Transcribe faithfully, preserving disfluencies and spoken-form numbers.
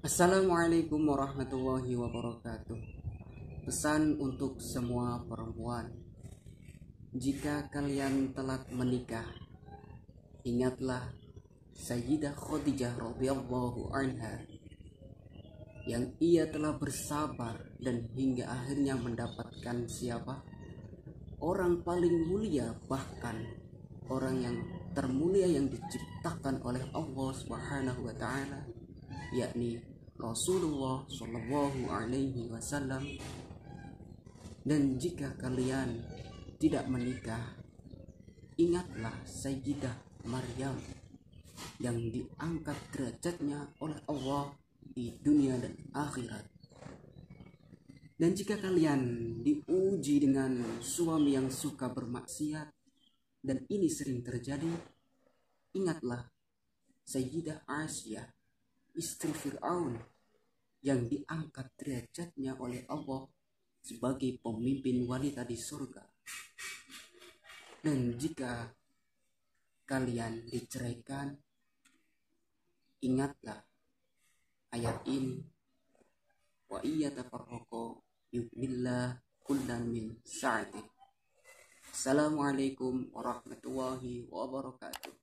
Assalamualaikum warahmatullahi wabarakatuh. Pesan untuk semua perempuan. Jika kalian telat menikah, ingatlah Sayyidah Khadijah radhiyallahu anha yang ia telah bersabar dan hingga akhirnya mendapatkan siapa? Orang paling mulia, bahkan orang yang termulia yang diciptakan oleh Allah Subhanahu wa taala, yakni Rasulullah Shallallahu Alaihi Wasallam. Dan jika kalian tidak menikah, ingatlah Sayyidah Maryam yang diangkat derajatnya oleh Allah di dunia dan akhirat. Dan jika kalian diuji dengan suami yang suka bermaksiat, dan ini sering terjadi, ingatlah Sayyidah Aisyah, istri Fir'aun, yang diangkat derajatnya oleh Allah sebagai pemimpin wanita di surga. Dan jika kalian diceraikan, ingatlah ayat ini, wa iya tafarraqu yu'nillah kullan min sa'ati. Assalamualaikum warahmatullahi wabarakatuh.